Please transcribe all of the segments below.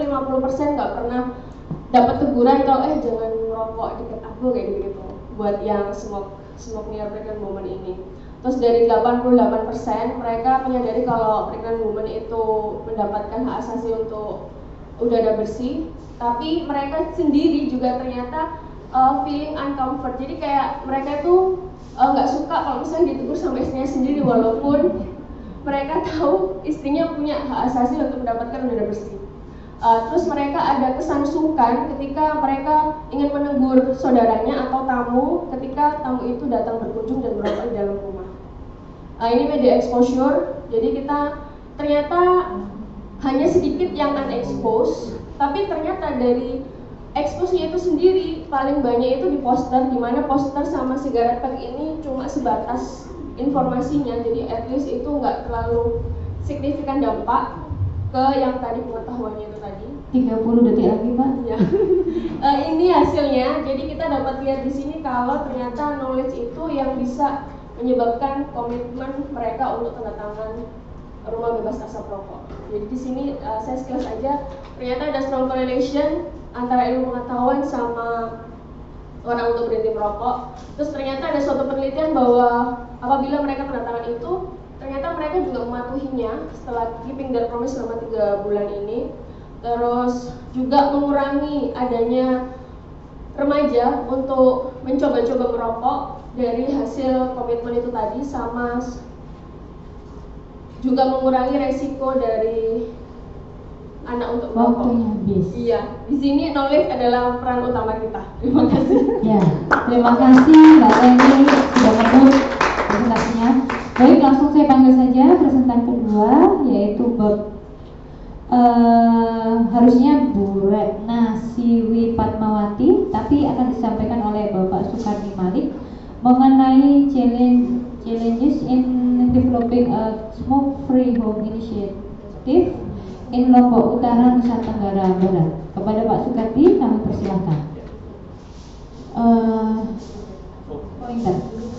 50% nggak pernah dapat teguran kalau jangan merokok deket aku kayak gitu buat yang smoke near pregnant woman ini. Terus dari 88% mereka menyadari kalau pregnant woman itu mendapatkan hak asasi untuk udara bersih, tapi mereka sendiri juga ternyata feeling uncomfort. Jadi kayak mereka itu nggak suka kalau misalnya ditegur sama istrinya sendiri, walaupun mereka tahu istrinya punya hak asasi untuk mendapatkan udara bersih. Terus mereka ada kesan sungkan ketika mereka ingin menegur saudaranya atau tamu ketika tamu itu datang berkunjung dan merokok di dalam rumah. Ini media exposure, jadi kita ternyata hanya sedikit yang unexposed, tapi ternyata dari expose-nya itu sendiri paling banyak itu di poster, di mana poster sama sigaret pack ini cuma sebatas informasinya, jadi at least itu nggak terlalu signifikan dampak ke yang tadi pengetahuannya itu tadi. 30 detik lagi, Pak. Ya. Ini hasilnya, jadi kita dapat lihat di sini kalau ternyata knowledge itu yang bisa menyebabkan komitmen mereka untuk tanda tangan rumah bebas asap rokok. Jadi di sini saya sekilas aja, ternyata ada strong correlation antara ilmu pengetahuan sama orang untuk berhenti merokok. Terus ternyata ada suatu penelitian bahwa apabila mereka tanda tangan itu, ternyata mereka juga mematuhinya setelah keeping their promise selama 3 bulan ini. Terus juga mengurangi adanya remaja untuk mencoba-coba merokok dari hasil komitmen itu tadi, sama juga mengurangi resiko dari anak untuk merokok. Waktunya habis. Iya, di sini knowledge adalah peran utama kita. Terima kasih. Ya, terima kasih Mbak Eni sudah menulis presentasinya. Baik, langsung saya panggil saja presentan kedua, yaitu harusnya Bu Retna Siwi Padmawati, tapi akan disampaikan oleh Bapak Sukarni Malik mengenai challenges in developing a smoke-free home initiative in Lombok Utara, Nusa Tenggara Barat. Kepada Pak Sukarni kami persilahkan. Pointer.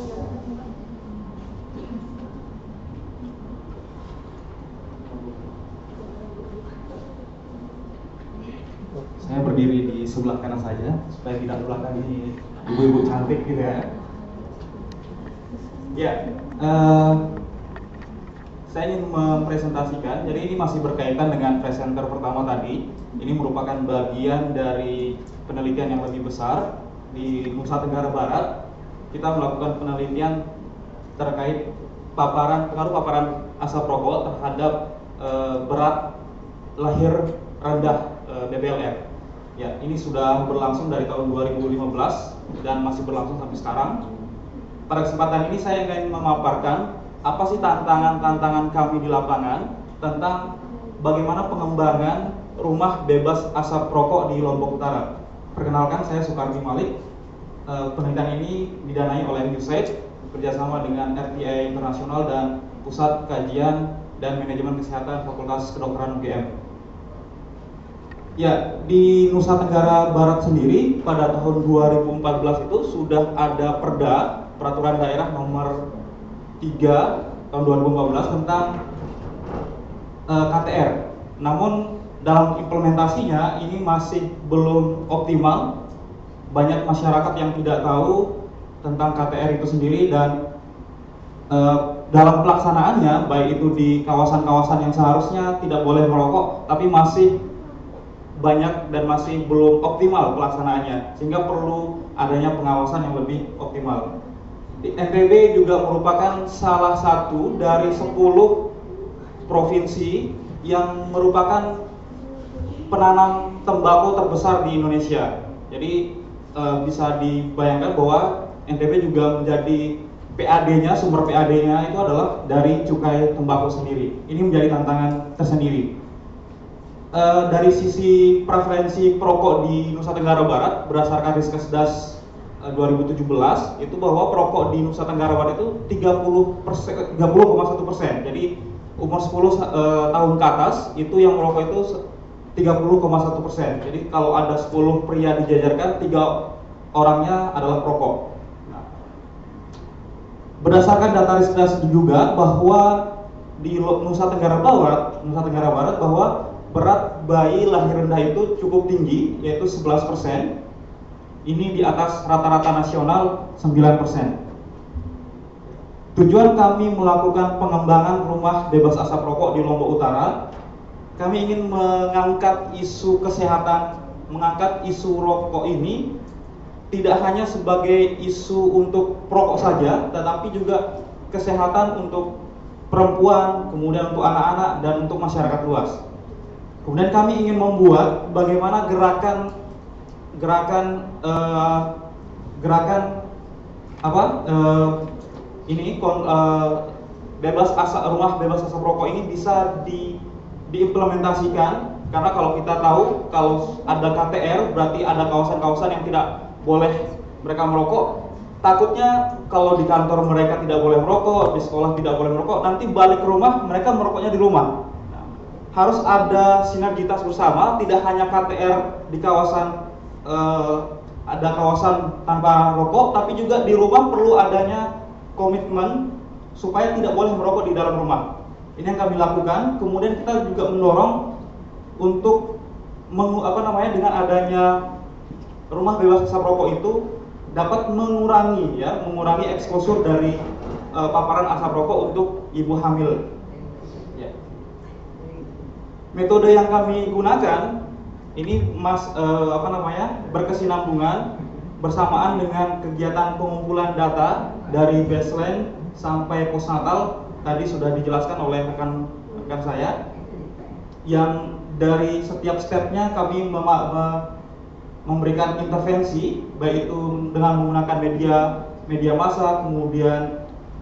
Saya berdiri di sebelah kanan saja supaya tidak belakangi ibu-ibu cantik gitu ya. Ya, saya ingin mempresentasikan. Jadi ini masih berkaitan dengan presenter pertama tadi. Ini merupakan bagian dari penelitian yang lebih besar di Nusa Tenggara Barat. Kita melakukan penelitian terkait pengaruh paparan asap rokok terhadap berat lahir rendah BBLR. Ya, ini sudah berlangsung dari tahun 2015 dan masih berlangsung sampai sekarang. Pada kesempatan ini saya ingin memaparkan apa sih tantangan-tantangan kami di lapangan tentang bagaimana pengembangan rumah bebas asap rokok di Lombok Utara. Perkenalkan, saya Sukarni Malik. Penelitian ini didanai oleh USAID bekerjasama dengan RTA Internasional dan Pusat Kajian dan Manajemen Kesehatan Fakultas Kedokteran UGM. Ya, di Nusa Tenggara Barat sendiri pada tahun 2014 itu sudah ada peraturan daerah nomor 3 tahun 2014 tentang KTR. Namun dalam implementasinya ini masih belum optimal. Banyak masyarakat yang tidak tahu tentang KTR itu sendiri, dan dalam pelaksanaannya, baik itu di kawasan-kawasan yang seharusnya tidak boleh merokok, tapi masih banyak dan masih belum optimal pelaksanaannya, sehingga perlu adanya pengawasan yang lebih optimal. Di NTB juga merupakan salah satu dari 10 provinsi yang merupakan penanam tembakau terbesar di Indonesia. Jadi bisa dibayangkan bahwa NTB juga menjadi PAD-nya, sumber PAD-nya itu adalah dari cukai tembakau sendiri. Ini menjadi tantangan tersendiri. Dari sisi preferensi perokok di Nusa Tenggara Barat berdasarkan Riskesdas 2017 itu bahwa perokok di Nusa Tenggara Barat itu 30,1%. Jadi umur 10 tahun ke atas itu yang merokok itu 30,1%. Jadi kalau ada 10 pria dijajarkan, 3 orangnya adalah perokok. Nah, berdasarkan data Riskesdas juga bahwa di Nusa Tenggara Barat bahwa berat bayi lahir rendah itu cukup tinggi, yaitu 11%. Ini di atas rata-rata nasional 9%. Tujuan kami melakukan pengembangan rumah bebas asap rokok di Lombok Utara, kami ingin mengangkat isu kesehatan, mengangkat isu rokok ini tidak hanya sebagai isu untuk perokok saja, tetapi juga kesehatan untuk perempuan, kemudian untuk anak-anak, dan untuk masyarakat luas. Kemudian kami ingin membuat bagaimana gerakan rumah bebas asap rokok ini bisa diimplementasikan, karena kalau kita tahu kalau ada KTR berarti ada kawasan-kawasan yang tidak boleh mereka merokok. Takutnya kalau di kantor mereka tidak boleh merokok, di sekolah tidak boleh merokok, nanti balik ke rumah mereka merokoknya di rumah. Harus ada sinergitas bersama, tidak hanya KTR di kawasan ada kawasan tanpa rokok, tapi juga di rumah perlu adanya komitmen supaya tidak boleh merokok di dalam rumah. Ini yang kami lakukan. Kemudian kita juga mendorong untuk dengan adanya rumah bebas asap rokok itu dapat mengurangi eksposur dari paparan asap rokok untuk ibu hamil. Ya. Metode yang kami gunakan ini berkesinambungan bersamaan dengan kegiatan pengumpulan data dari baseline sampai postnatal. Tadi sudah dijelaskan oleh rekan saya, yang dari setiap stepnya kami memberikan intervensi, baik itu dengan menggunakan media massa, kemudian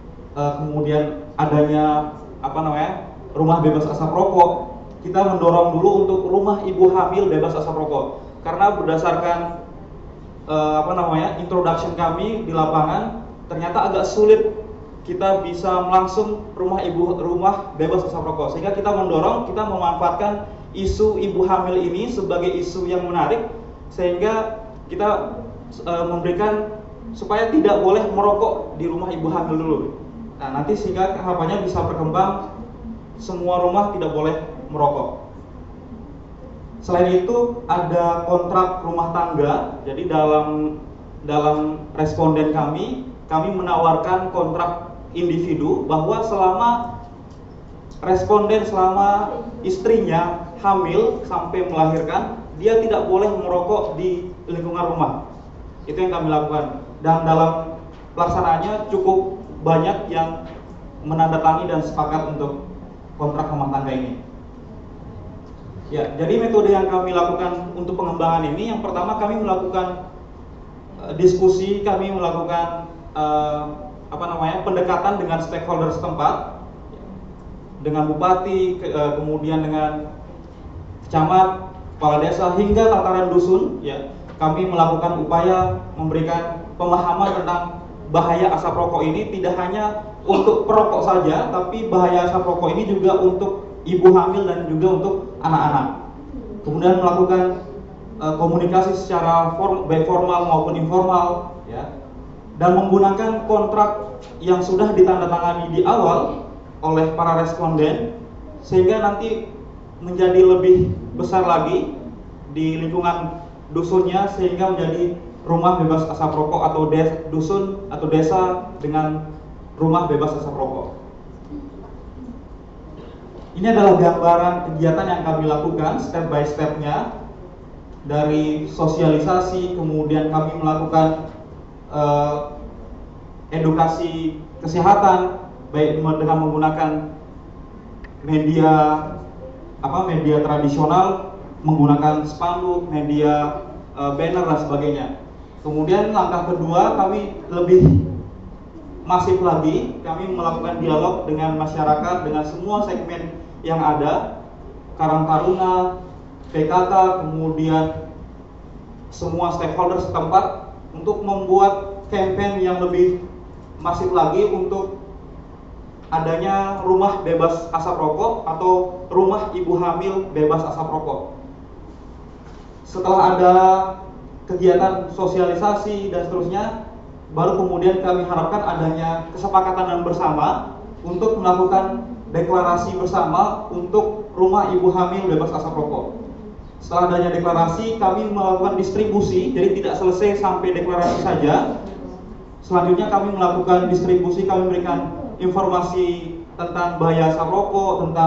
adanya rumah bebas asap rokok. Kita mendorong dulu untuk rumah ibu hamil bebas asap rokok, karena berdasarkan introduction kami di lapangan, ternyata agak sulit kita bisa langsung rumah bebas asap rokok, sehingga kita memanfaatkan isu ibu hamil ini sebagai isu yang menarik, sehingga kita memberikan supaya tidak boleh merokok di rumah ibu hamil dulu. Nah, nanti sehingga harapannya bisa berkembang semua rumah tidak boleh merokok. Selain itu ada kontrak rumah tangga. Jadi dalam responden kami menawarkan kontrak individu, bahwa selama istrinya hamil sampai melahirkan, dia tidak boleh merokok di lingkungan rumah. Itu yang kami lakukan, dan dalam pelaksanaannya cukup banyak yang menandatangani dan sepakat untuk kontrak rumah tangga ini. Ya, jadi metode yang kami lakukan untuk pengembangan ini, yang pertama kami melakukan diskusi, kami melakukan pendekatan dengan stakeholder setempat, dengan bupati, kemudian dengan camat, kepala desa, hingga tataran dusun. Ya, kami melakukan upaya memberikan pemahaman tentang bahaya asap rokok ini, tidak hanya untuk perokok saja, tapi bahaya asap rokok ini juga untuk ibu hamil dan juga untuk anak-anak. Kemudian melakukan komunikasi secara baik formal maupun informal, ya, dan menggunakan kontrak yang sudah ditandatangani di awal oleh para responden, sehingga nanti menjadi lebih besar lagi di lingkungan dusunnya, sehingga menjadi rumah bebas asap rokok atau dusun atau desa dengan rumah bebas asap rokok. Ini adalah gambaran kegiatan yang kami lakukan step by stepnya, dari sosialisasi, kemudian kami melakukan edukasi kesehatan, baik dengan menggunakan media tradisional, menggunakan spanduk, media banner dan sebagainya. Kemudian langkah kedua, kami lebih masif lagi, kami melakukan dialog dengan masyarakat, dengan semua segmen yang ada, Karang Taruna, PKK, kemudian semua stakeholder setempat, untuk membuat campaign yang lebih masif lagi untuk adanya rumah bebas asap rokok atau rumah ibu hamil bebas asap rokok. Setelah ada kegiatan sosialisasi dan seterusnya, baru kemudian kami harapkan adanya kesepakatan dan bersama untuk melakukan deklarasi bersama untuk rumah ibu hamil bebas asap rokok. setelah adanya deklarasi, kami melakukan distribusi, jadi tidak selesai sampai deklarasi saja. Selanjutnya kami melakukan distribusi, kami memberikan informasi tentang bahaya asap rokok, tentang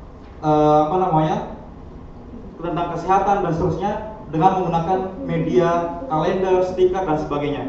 tentang kesehatan dan seterusnya dengan menggunakan media, kalender, stiker dan sebagainya.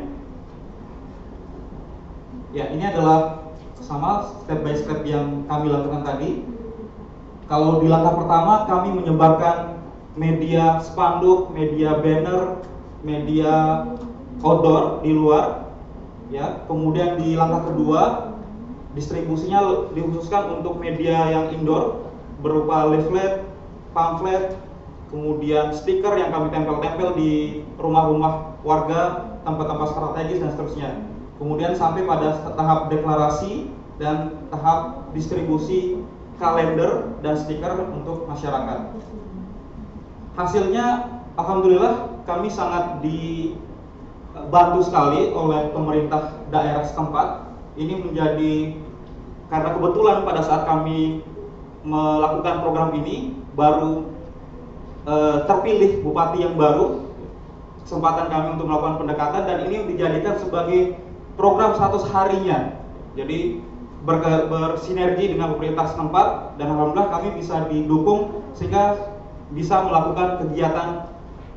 Ya, ini adalah sama step by step yang kami lakukan tadi. Kalau di langkah pertama kami menyebarkan media spanduk, media banner, media outdoor di luar, ya. Kemudian di langkah kedua distribusinya dikhususkan untuk media yang indoor berupa leaflet, pamflet, kemudian stiker yang kami tempel-tempel di rumah-rumah warga, tempat-tempat strategis dan seterusnya. Kemudian sampai pada tahap deklarasi dan tahap distribusi kalender dan stiker untuk masyarakat. Hasilnya alhamdulillah kami sangat dibantu sekali oleh pemerintah daerah setempat. Ini menjadi karena kebetulan pada saat kami melakukan program ini baru terpilih bupati yang baru, kesempatan kami untuk melakukan pendekatan dan ini dijadikan sebagai program 100 harinya. Jadi bersinergi dengan pemerintah setempat dan alhamdulillah kami bisa didukung sehingga bisa melakukan kegiatan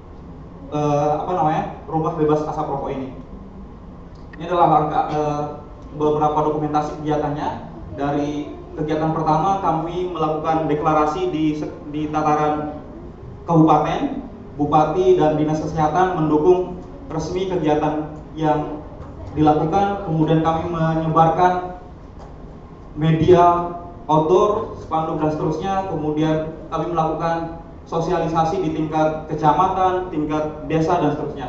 rumah bebas asap rokok ini. Ini adalah beberapa dokumentasi kegiatannya. Dari kegiatan pertama kami melakukan deklarasi di tataran kabupaten, bupati dan dinas kesehatan mendukung resmi kegiatan yang dilakukan. Kemudian kami menyebarkan media outdoor, spanduk dan seterusnya. Kemudian kami melakukan sosialisasi di tingkat kecamatan, tingkat desa dan seterusnya.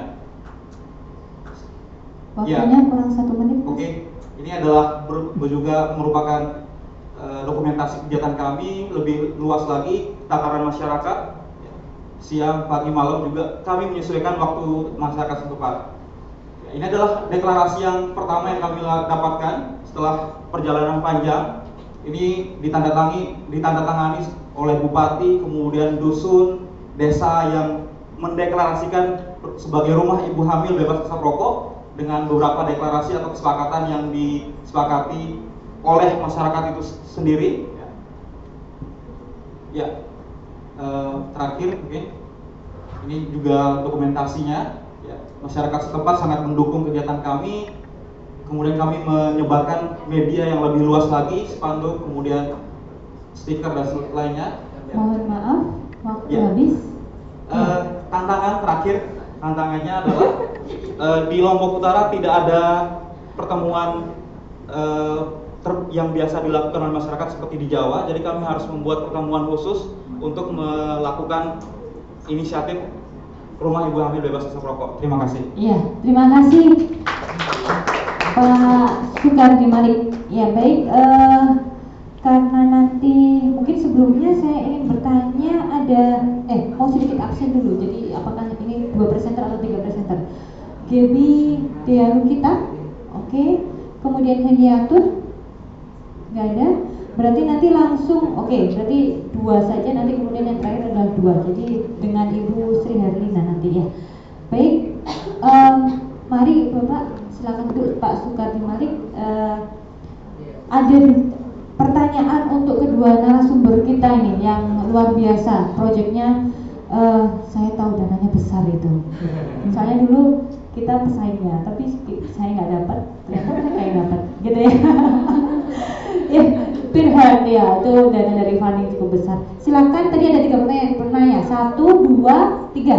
Waktunya kurang 1 menit. Oke, ini adalah juga merupakan dokumentasi kegiatan kami lebih luas lagi, tataran masyarakat, siang, pagi, malam juga kami menyesuaikan waktu masyarakat setempat. Ini adalah deklarasi yang pertama yang kami dapatkan setelah perjalanan panjang. Ini ditandatangani oleh bupati, kemudian dusun, desa yang mendeklarasikan sebagai rumah ibu hamil bebas asap rokok dengan beberapa deklarasi atau kesepakatan yang disepakati oleh masyarakat itu sendiri. Ya, terakhir mungkin ini juga dokumentasinya. Ya, masyarakat setempat sangat mendukung kegiatan kami. Kemudian kami menyebarkan media yang lebih luas lagi, spanduk, kemudian stiker dan lainnya. Mohon maaf, waktu habis. Tantangan terakhir, tantangannya adalah di Lombok Utara tidak ada pertemuan yang biasa dilakukan oleh masyarakat seperti di Jawa. Jadi kami harus membuat pertemuan khusus untuk melakukan inisiatif Rumah Ibu Hamil Bebas Asap Rokok. Terima kasih. Iya, terima kasih Pak Sukardi Malik. Ya baik, karena nanti mungkin sebelumnya saya ingin bertanya mau sedikit absen dulu. Jadi apakah ini 2 presenter atau 3 presenter? Gaby Dealukita, oke. Kemudian Heniatun, nggak ada. Berarti nanti langsung, berarti 2 saja. Nanti kemudian yang terakhir adalah 2. Jadi dengan Ibu Sri Herlina nanti ya. Baik, mari Bapak silakan dulu Pak Sukardi Malik. Ada pertanyaan untuk kedua narasumber kita ini yang luar biasa. Proyeknya saya tahu dananya besar itu. Misalnya dulu kita pesaingnya, tapi saya nggak dapat, ternyata mereka yang dapat, gitu ya. Ya, Pinheart ya, itu dana dari funding cukup besar. Silakan, tadi ada 3 pertanyaan yang bertanya. 1, 2, 3.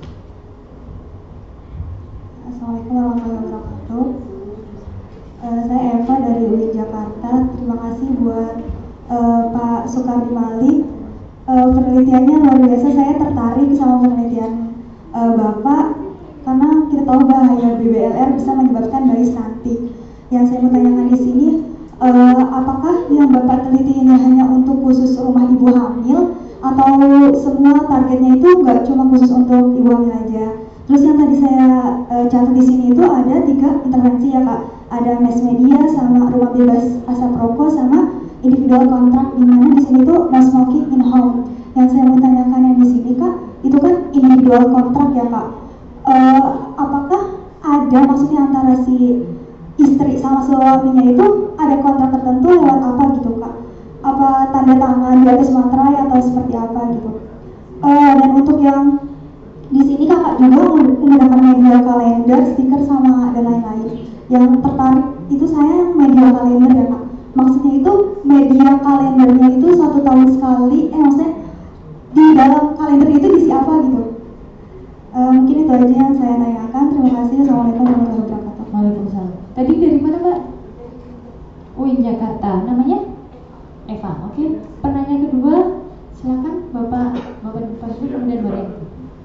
Assalamualaikum warahmatullahi wabarakatuh. Saya Eva dari UIN Jakarta. Terima kasih buat Pak Sukardi Malik. Penelitiannya luar biasa. Saya tertarik sama penelitian Bapak karena kita tahu bahaya BBLR bisa menyebabkan bayi stunting. Yang saya mau tanyakan di sini, apakah yang Bapak teliti ini hanya untuk khusus rumah ibu hamil atau semua targetnya itu nggak cuma khusus untuk ibu hamil aja? Terus yang tadi saya catat di sini itu ada 3 intervensi ya Kak. Ada mass media, sama rumah bebas asap rokok, sama individual kontrak, di mana di sini tuh no smoking in home. Yang saya mau tanyakan yang di sini Kak, itu kan individual kontrak ya Kak. Apakah ada maksudnya antara si istri sama suaminya itu ada kontrak tertentu lewat apa gitu Kak? Apa tanda tangan di atas materai atau seperti apa gitu? Dan untuk yang di sini Kakak juga menggunakan media kalender, stiker sama dan lain-lain. Yang tertarik itu saya yang media kalender ya Kak. Maksudnya itu media kalendernya itu 1 tahun sekali, maksudnya di dalam kalender itu diisi apa gitu? Mungkin itu aja yang saya tanyakan. Terima kasih. Assalamualaikum warahmatullahi wabarakatuh. Waalaikumsalam. Tadi dari mana Mbak? UIN Jakarta. Namanya? Eva. Oke. Pertanyaan kedua, silakan Bapak Pasri kemudian Mbak Reni.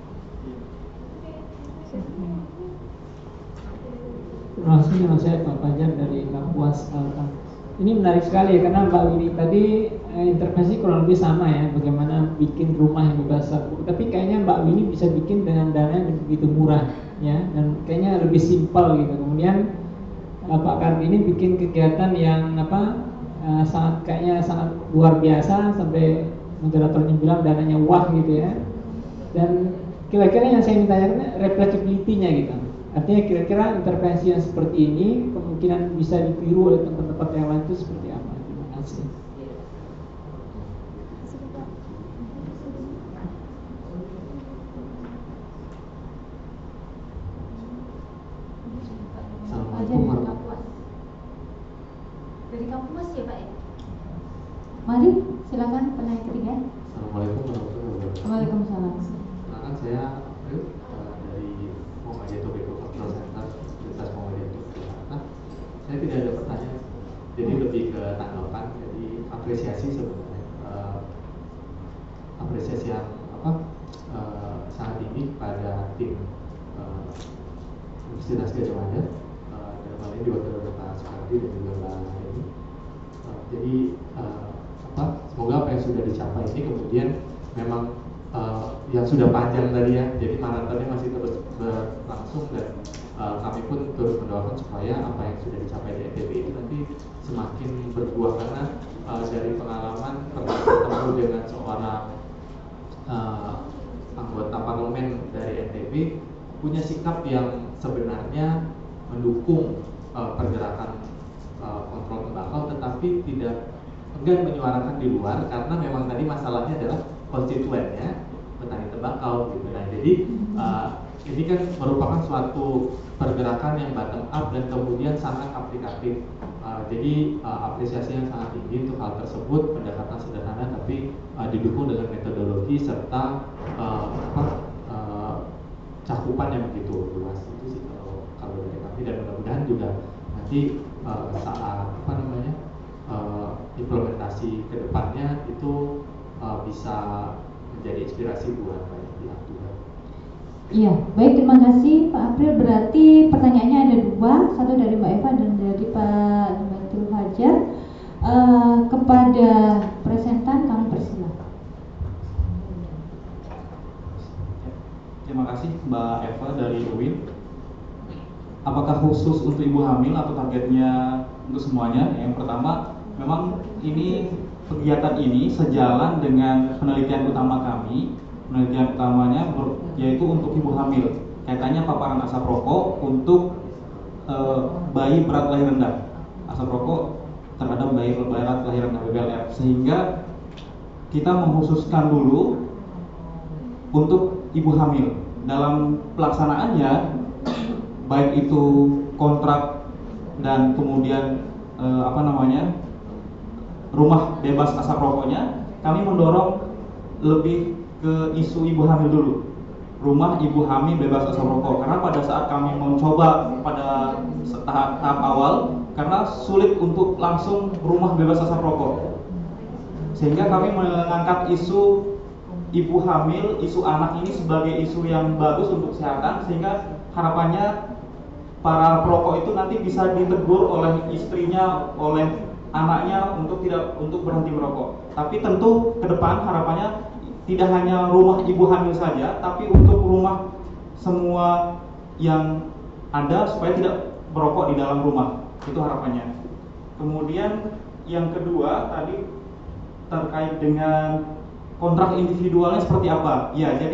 Terima kasih, nama saya Pak Fajar dari Kapuas. Ini menarik sekali ya, karena Mbak Winnie tadi intervensi kurang lebih sama ya, bagaimana bikin rumah yang bebas sabu. Tapi kayaknya Mbak Winnie bisa bikin dengan dana yang begitu murah ya, dan kayaknya lebih simpel gitu. Kemudian Pak Kartini bikin kegiatan yang sangat luar biasa, sampai moderatornya bilang dananya wah gitu ya. Dan kira-kira yang saya minta replicability-nya gitu. Artinya kira-kira intervensi yang seperti ini kemungkinan bisa ditiru oleh tempat-tempat yang lain itu seperti apa? Terima kasih. Assalamualaikum. Dari Kapuas ya Pak ya? Mari silakan pertanyaan ketiga. Assalamualaikum warahmatullahi wabarakatuh. Waalaikumsalam. Silakan, saya dari Muhammadiyah Tobacco Control Center Universitas Muhammadiyah Jakarta. Saya tidak ada pertanyaan, jadi lebih ke tanggapan, jadi apresiasi sebenarnya, apresiasi yang sangat tinggi pada tim Universitas Gadjah Mada, dalam hal ini diwakili oleh Pak Sukardi dan juga Mbak Reni. Jadi semoga apa yang sudah dicapai ini kemudian memang yang sudah panjang tadi ya, jadi maratonnya masih terus berlangsung, dan kami pun terus mendoakan supaya apa yang sudah dicapai di NTB itu nanti semakin berbuah, karena dari pengalaman pernah bertemu dengan seorang anggota parlemen dari NTB punya sikap yang sebenarnya mendukung pergerakan kontrol tembakau, tetapi tidak enggan menyuarakan di luar karena memang tadi masalahnya adalah konstituennya petani tembakau gitu. Nah, jadi ini kan merupakan suatu pergerakan yang bottom up dan kemudian sangat aplikatif. Jadi apresiasi yang sangat tinggi untuk hal tersebut, pendekatan sederhana tapi didukung dengan metodologi serta cakupan yang begitu luas. Itu sih kalau dari kami, dan mudah-mudahan juga nanti saat implementasi ke depannya itu bisa menjadi inspirasi buat banyak pihak juga. Iya, baik, terima kasih Pak April. Berarti pertanyaannya ada dua, satu dari Mbak Eva dan dari Pak Numatul Fajar. Kepada presentan kami persilakan. Terima kasih Mbak Eva dari UIN. Apakah khusus untuk ibu hamil atau targetnya untuk semuanya? Yang pertama, memang ini kegiatan ini sejalan dengan penelitian utama kami. Penelitian utamanya yaitu untuk ibu hamil, kaitannya paparan asap rokok untuk bayi berat lahir rendah, asap rokok terhadap bayi berat lahir rendah BBLR, sehingga kita mengkhususkan dulu untuk ibu hamil. Dalam pelaksanaannya, baik itu kontrak dan kemudian rumah bebas asap rokoknya, kami mendorong lebih ke isu ibu hamil dulu, rumah ibu hamil bebas asap rokok. Karena pada saat kami mencoba pada tahap awal, karena sulit untuk langsung rumah bebas asap rokok, sehingga kami mengangkat isu ibu hamil, isu anak ini sebagai isu yang bagus untuk kesehatan, sehingga harapannya para perokok itu nanti bisa ditegur oleh istrinya, oleh anaknya untuk berhenti merokok. Tapi tentu ke depan harapannya tidak hanya rumah ibu hamil saja, tapi untuk rumah semua yang ada supaya tidak merokok di dalam rumah. Itu harapannya. Kemudian yang kedua tadi terkait dengan kontrak individualnya seperti apa? Ya, jadi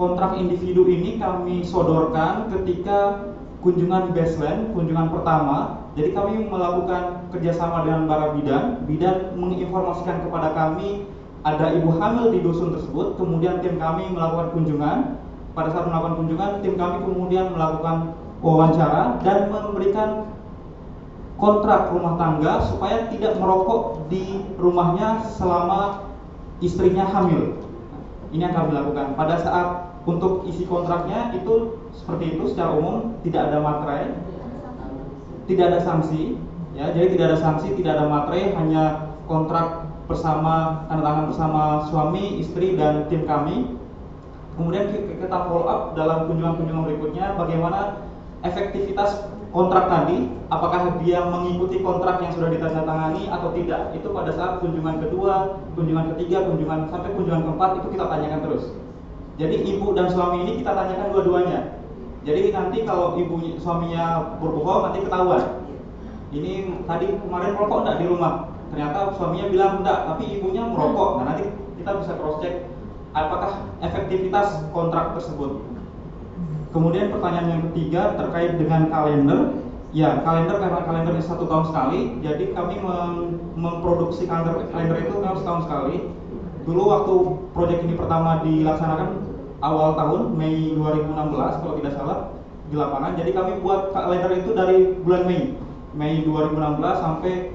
kontrak individu ini kami sodorkan ketika kunjungan baseline, kunjungan pertama. Jadi kami melakukan kerjasama dengan para bidan. Bidan menginformasikan kepada kami ada ibu hamil di dusun tersebut. Kemudian tim kami melakukan kunjungan. Pada saat melakukan kunjungan, tim kami kemudian melakukan wawancara dan memberikan kontrak rumah tangga supaya tidak merokok di rumahnya selama istrinya hamil. Ini yang kami lakukan. Pada saat untuk isi kontraknya itu seperti itu secara umum, tidak ada materai, tidak ada sanksi, ya. Jadi tidak ada sanksi, tidak ada materai, hanya kontrak bersama, tanda tangan bersama suami, istri dan tim kami. Kemudian kita follow up dalam kunjungan-kunjungan berikutnya bagaimana efektivitas kontrak tadi, apakah dia mengikuti kontrak yang sudah ditandatangani atau tidak. Itu pada saat kunjungan kedua, kunjungan ketiga, kunjungan sampai kunjungan keempat itu kita tanyakan terus. Jadi ibu dan suami ini kita tanyakan dua-duanya. Jadi nanti kalau suaminya berbohong nanti ketahuan. Ini tadi kemarin merokok enggak di rumah? Ternyata suaminya bilang enggak, tapi ibunya merokok. Nah nanti kita bisa cross check apakah efektivitas kontrak tersebut. Kemudian pertanyaan yang ketiga terkait dengan kalender. Ya, kalender karena kalendernya 1 tahun sekali, jadi kami memproduksi kalender itu memang setahun sekali. Dulu waktu proyek ini pertama dilaksanakan awal tahun Mei 2016 kalau tidak salah di lapangan. Jadi kami buat kalender itu dari bulan Mei 2016 sampai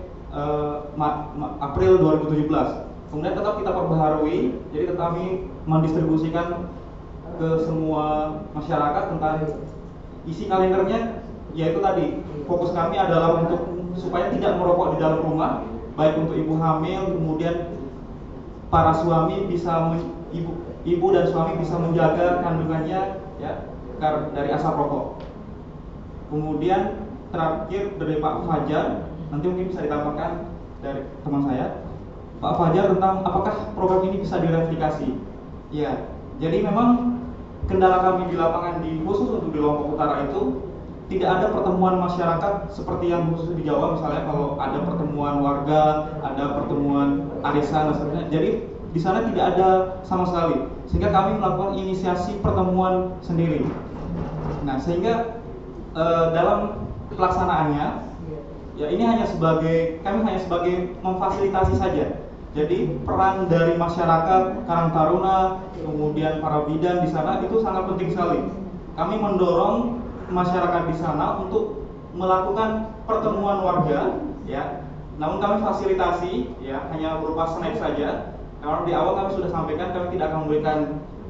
April 2017. Kemudian tetap kita perbaharui, jadi tetap kami mendistribusikan ke semua masyarakat tentang isi kalendernya. Yaitu tadi fokus kami adalah untuk supaya tidak merokok di dalam rumah, baik untuk ibu hamil, kemudian para suami bisa ibu dan suami bisa menjaga kandungannya ya dari asap rokok. Kemudian terakhir dari Pak Fajar, nanti mungkin bisa ditambahkan dari teman saya, Pak Fajar, tentang apakah program ini bisa direplikasi. Ya, jadi memang kendala kami di lapangan khusus untuk di Lombok Utara itu tidak ada pertemuan masyarakat seperti yang khusus di Jawa, misalnya kalau ada pertemuan warga, ada pertemuan arisan dan sebagainya. Jadi di sana tidak ada sama sekali, sehingga kami melakukan inisiasi pertemuan sendiri. Nah, sehingga dalam pelaksanaannya, ya ini kami hanya sebagai memfasilitasi saja. Jadi peran dari masyarakat Karang Taruna, kemudian para bidan di sana itu sangat penting sekali. Kami mendorong masyarakat di sana untuk melakukan pertemuan warga, ya. Namun kami fasilitasi, ya, hanya berupa snack saja. Karena di awal kami sudah sampaikan kami tidak akan memberikan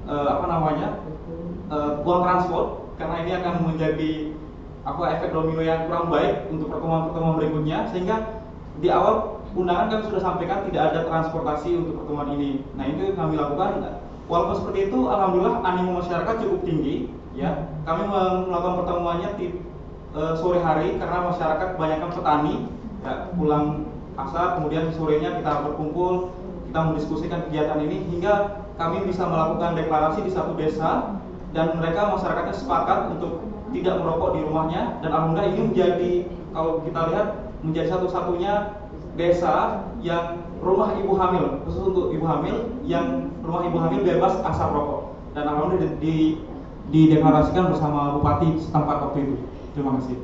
uang transport, karena ini akan menjadi efek domino yang kurang baik untuk pertemuan-pertemuan berikutnya. Sehingga di awal undangan kami sudah sampaikan tidak ada transportasi untuk pertemuan ini. Nah, itu kami lakukan. Walaupun seperti itu, alhamdulillah animo masyarakat cukup tinggi. Ya, kami melakukan pertemuannya di sore hari karena masyarakat kebanyakan petani, ya, pulang asar, kemudian sorenya kita berkumpul, kita mendiskusikan kegiatan ini hingga kami bisa melakukan deklarasi di satu desa dan mereka masyarakatnya sepakat untuk tidak merokok di rumahnya. Dan alhamdulillah ini menjadi, kalau kita lihat, menjadi satu-satunya desa yang rumah ibu hamil, khusus untuk ibu hamil, yang rumah ibu hamil bebas asap rokok. Dan alhamdulillah dideklarasikan bersama bupati setempat waktu itu. Terima kasih.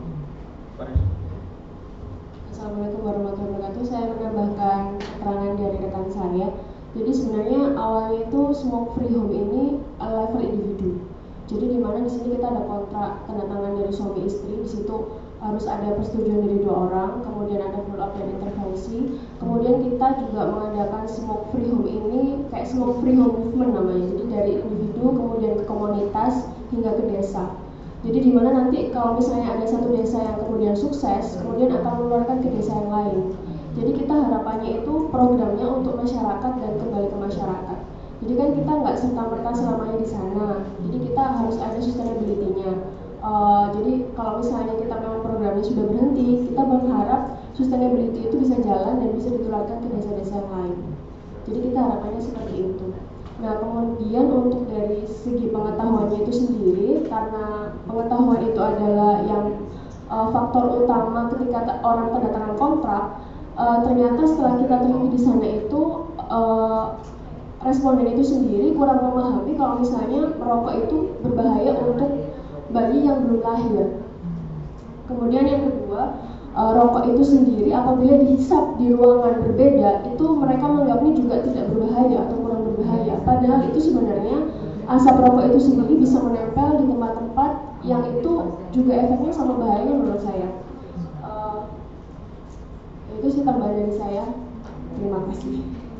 Assalamualaikum warahmatullahi wabarakatuh. Saya menambahkan keterangan dari rekan saya. Jadi sebenarnya awalnya itu smoke free home ini level individu. Jadi di mana di sini kita ada kontrak tanda tangan dari suami istri, di situ harus ada persetujuan dari 2 orang, kemudian ada follow up dan intervensi. Kemudian kita juga mengadakan smoke free home ini kayak smoke free home movement namanya. Jadi dari individu kemudian ke komunitas hingga ke desa. Jadi di mana nanti kalau misalnya ada satu desa yang kemudian sukses, kemudian akan menularkan ke desa yang lain. Jadi kita harapannya itu programnya untuk masyarakat dan kembali ke masyarakat. Jadi kan kita nggak serta-merta selamanya di sana. Jadi kita harus ada sustainability-nya. Jadi kalau misalnya kita memang programnya sudah berhenti, kita berharap sustainability itu bisa jalan dan bisa ditularkan ke desa-desa yang lain. Jadi kita harapannya seperti itu. Nah, kemudian untuk dari segi pengetahuannya itu sendiri, karena pengetahuan itu adalah yang faktor utama ketika orang tanda tangan kontrak, ternyata setelah kita teliti di sana itu responden itu sendiri kurang memahami kalau misalnya merokok itu berbahaya untuk bayi yang belum lahir. Kemudian yang kedua, rokok itu sendiri apabila dihisap di ruangan berbeda, itu mereka menganggapnya juga tidak berbahaya atau kurang berbahaya. Padahal itu sebenarnya asap rokok itu sendiri bisa menempel di tempat-tempat yang itu juga efeknya sama bahayanya menurut saya. Itu sih tambahan dari saya. Terima kasih.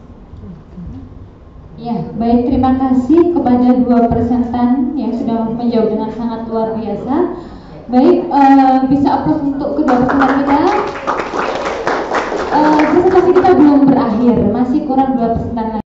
Ya, baik, terima kasih kepada dua presentan yang sudah menjawab dengan sangat luar biasa. Baik, bisa aplaus untuk kedua presentan kita. Presentasi kita belum berakhir, masih kurang dua presentan lagi.